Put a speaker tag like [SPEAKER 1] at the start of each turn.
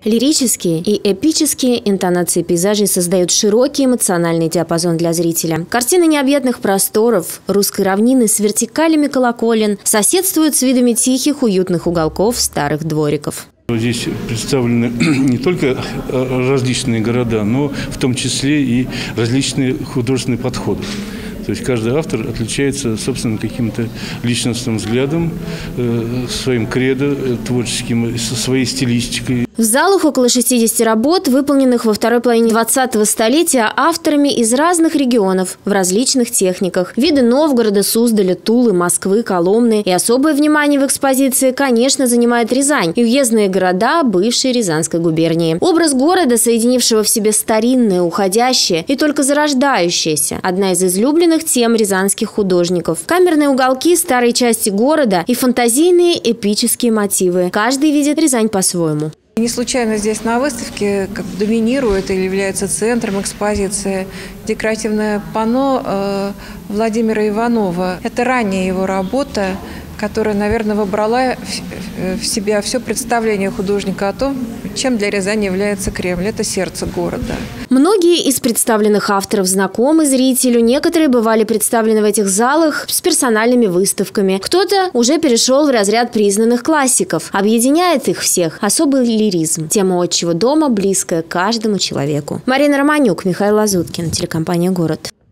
[SPEAKER 1] Лирические и эпические интонации пейзажей создают широкий эмоциональный диапазон для зрителя. Картины необъятных просторов, русской равнины с вертикалями колоколен соседствуют с видами тихих, уютных уголков старых двориков.
[SPEAKER 2] Здесь представлены не только различные города, но в том числе и различные художественные подходы. То есть каждый автор отличается собственным каким-то личностным взглядом, своим кредо творческим, своей стилистикой.
[SPEAKER 1] В залах около 60 работ, выполненных во второй половине 20-го столетия авторами из разных регионов, в различных техниках. Виды Новгорода, Суздаля, Тулы, Москвы, Коломны. И особое внимание в экспозиции, конечно, занимает Рязань и уездные города бывшей Рязанской губернии. Образ города, соединившего в себе старинное, уходящее и только зарождающееся. Одна из излюбленных тем рязанских художников. Камерные уголки старой части города и фантазийные эпические мотивы. Каждый видит Рязань по-своему.
[SPEAKER 3] Не случайно здесь на выставке доминирует или является центром экспозиции декоративное панно Владимира Иванова. Это ранняя его работа, которая, наверное, вобрала в себя все представление художника о том, чем для Рязани является Кремль. Это сердце города.
[SPEAKER 1] Многие из представленных авторов знакомы зрителю, некоторые бывали представлены в этих залах с персональными выставками. Кто-то уже перешел в разряд признанных классиков. Объединяет их всех особый лиризм. Тема отчего дома близкая каждому человеку. Марина Романюк, Михаил Лазуткин, телекомпания «Город».